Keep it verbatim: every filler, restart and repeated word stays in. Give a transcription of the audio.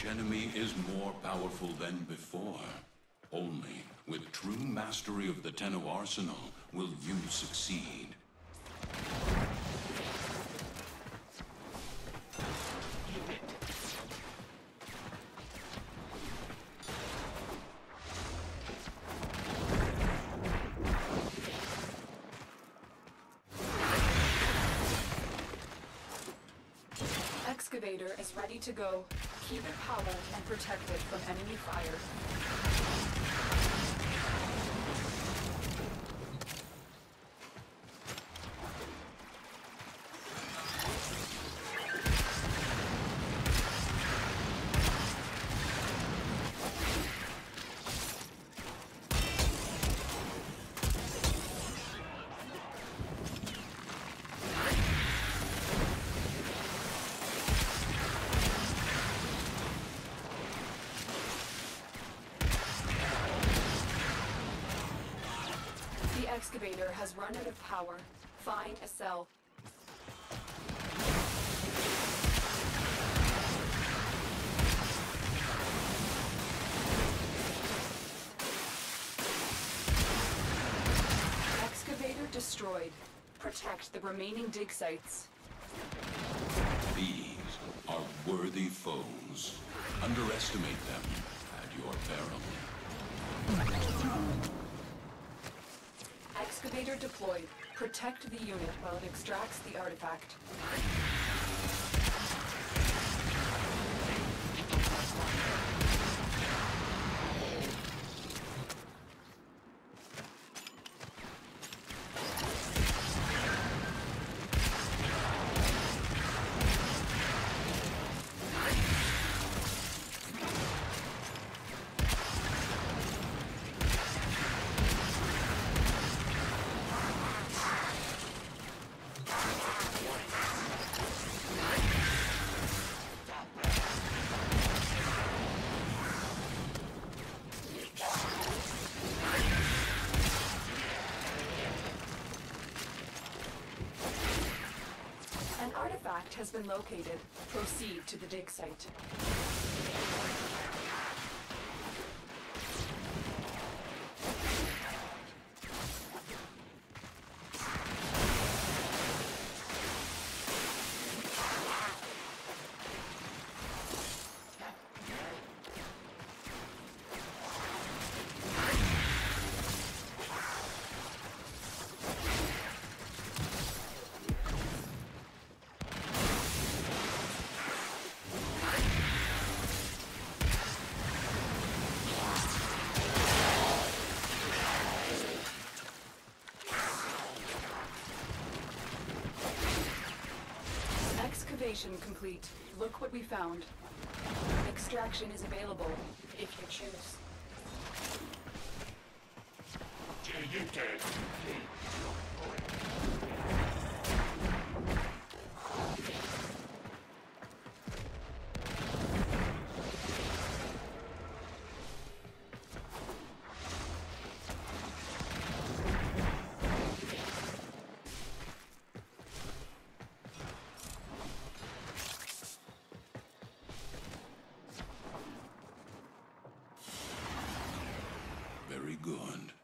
Each enemy is more powerful than before. Only with true mastery of the Tenno Arsenal will you succeed. Excavator is ready to go. Keep it powered and protect it from enemy fire. The excavator has run out of power. Find a cell. Excavator destroyed. Protect the remaining dig sites. These are worthy foes. Underestimate them at your peril. Excavator deployed. Protect the unit while it extracts the artifact. An artifact has been located. Proceed to the dig site. Excavation complete. Look what we found. Extraction is available, if you choose. Very good.